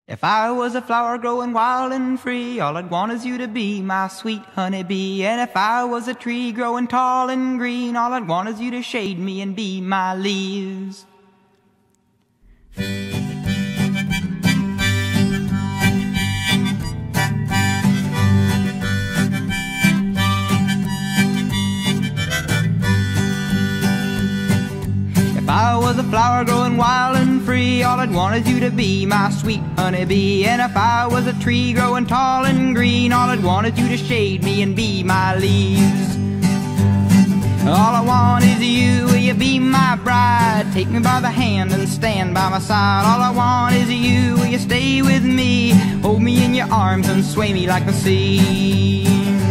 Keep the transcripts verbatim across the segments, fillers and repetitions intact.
If I was a flower growing wild and free, all I'd want is you to be my sweet honeybee. And if I was a tree growing tall and green, all I'd want is you to shade me and be my leaves. If I was a flower growing wild and free, all I'd want is you to be my sweet honeybee. And if I was a tree growing tall and green, all I'd want is you to shade me and be my leaves. All I want is you, will you be my bride? Take me by the hand and stand by my side. All I want is you, will you stay with me? Hold me in your arms and sway me like the sea.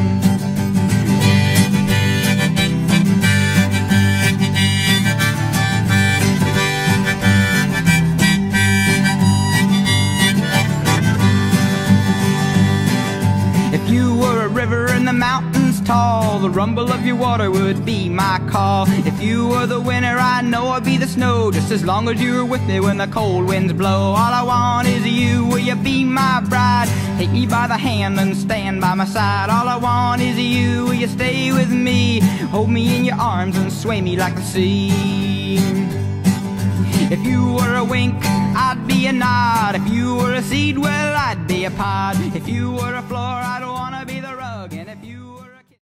If you were a river in the mountains tall, the rumble of your water would be my call. If you were the winter, I know I'd be the snow, just as long as you were with me when the cold winds blow. All I want is you, will you be my bride? Take me by the hand and stand by my side. All I want is you, will you stay with me? Hold me in your arms and sway me like the sea. If you were a wink, I'd be a nod. If you were a seed, well, I'd be a pod. If you were a floor, I'd wanna be the rug. And if you were a kid...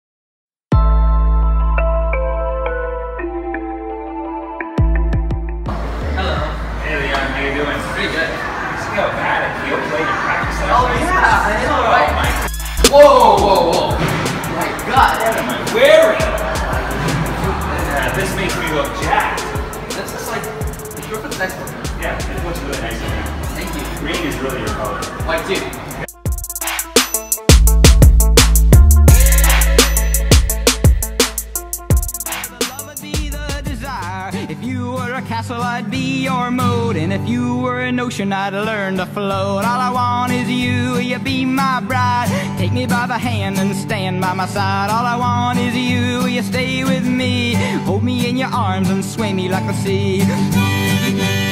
Hello. Hey Leon, how you doing? Pretty good. See how bad I feel playing your practice last Oh night? yeah, I know, Oh right? my... Whoa, whoa, whoa. My God. What am I wearing? Yeah, this makes me look jacked. That's just like, it's your next one. Yeah, it looks really nice in here. Thank you. Green is really your color. White too. If you were a castle, I'd be your moat. And if you were an ocean, I'd learn to float. All I want is you, will you be my bride? Take me by the hand and stand by my side. All I want is you, will you stay with me? Hold me in your arms and sway me like the sea.